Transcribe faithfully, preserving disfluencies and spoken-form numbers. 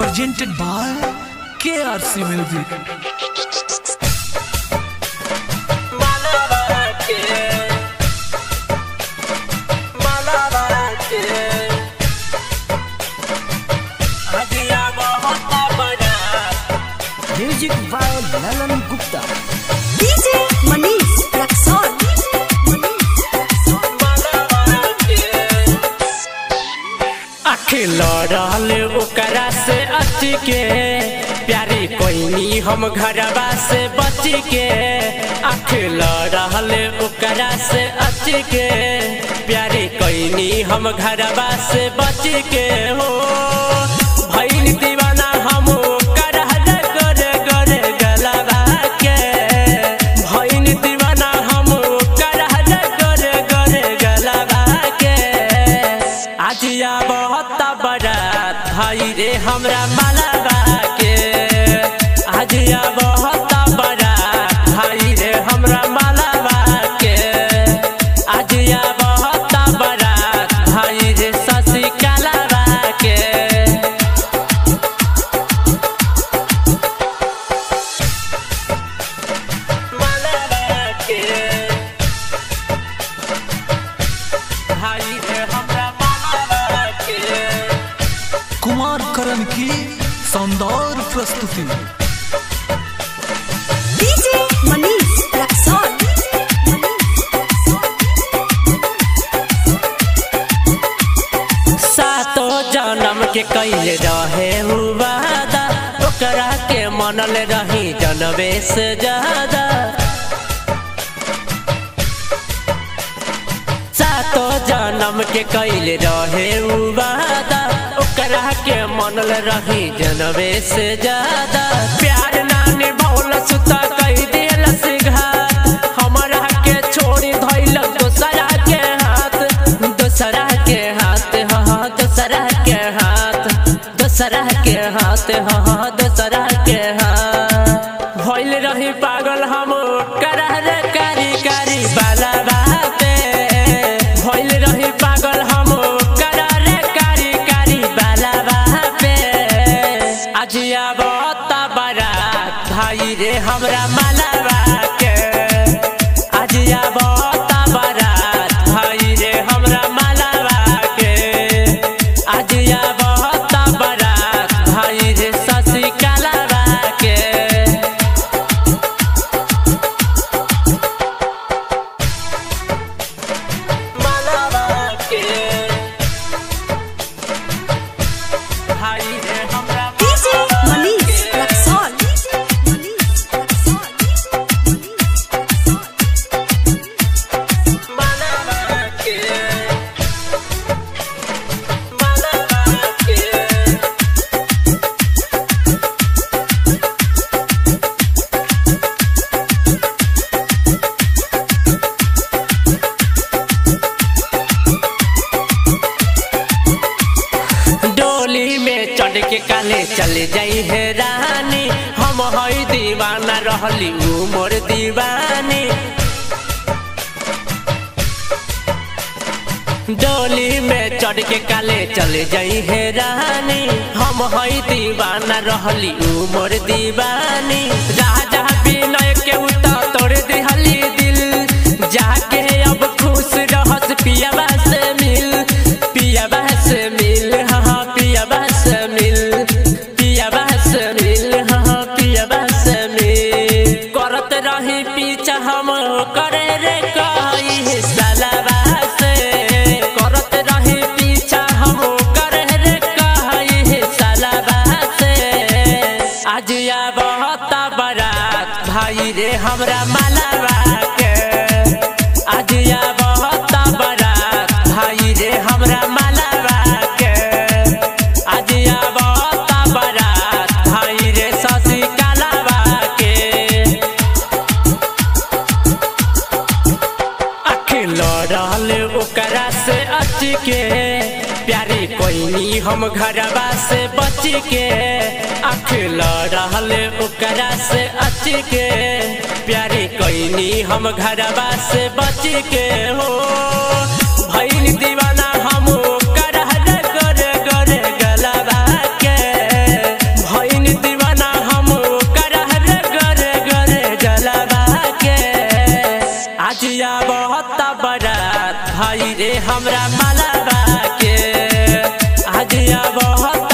presented by K R C Music. Music by Lalan Gupta. D J Manish Raxon. अखिल रहल ओकरा से अच के प्यारी कोई नी हम घरवा से बच के अखिल रहल ओकरा से अच के प्यारी कोई नी हम घरवा से बच के हो भइल दीवाना हम भाई रे हमरा मालावा के आजिया बहुत बड़ा भाई रे हमरा मालावा के आजिया बहुत बड़ा भाई रे शशि कलावा के मालावा के भाई रे हमरा मालावा के कुमार करण की शानदार प्रस्तुति। D J Manish Raxon. सातो जन्म के कैले रहे वादा ओकरा के मनल रही जनबे से ज्यादा सातो जन्म के कैले रहे वादा ओकरा के मनल रही जनबे से ज्यादा प्यार ना निभौल सुता कह दिल सिघात हमरा के छोड़ी धइल दोसरा के हाथ दोसरा के हाथ हाँ दोसरा के हाथ दोसरा के हाथ हाँ दोसरा के हाथ भइल रही पागल हम करा रे कारी कारी बाला बाते भइल रही पागल हम करा रे कारी कारी बाला बाते आजिया बहुत बड़ा भाई रे हमरा मालावा के आजिया बहुत बड़ा भाई रे हमरा मालावा के आजिया बहुत बड़ा भाई रे शशि कलावा के मालावा के भाई रे हमरा D J Manish Raxon. मालावा के मालावा के डोली में चढ़ के काले चले जाई है रानी हम हई दीवाना रहली उ मोर दीवानी डोली में चढ़ के काले चले जाई है रानी हम हई दीवाना रहली उ मोर दीवानी राजा विनय के उता तोड़ दिहली दिल जाके अब खुश रहस पियाबा से मिल पियाबा से मिल हाँ पियाबा से मिल पियाबा से मिल हाँ पियाबा से मिल करत रही पीछा हम करे रे कही सालाबा से करत रही पीछा हम करे रे कही सालाबा से आजिया बहुत बड़ा भाई रे हमरा मालावा के आजिया बहुत बड़ा भाई रे हमरा मालावा के आजिया बहुत बड़ा भाई रे शशि कलावा के अखिल रहल ओकरा से अच के प्यारी कोई नी हम घरवा से बच के अखिल रहल ओकरा से अच के प्यारी कोई नी हम घरवा से बच के हो भइल दीवाना हम करा रे करे करे गलबा के बहुत बारात भाई रे हमरा मलाबा के आज बहुत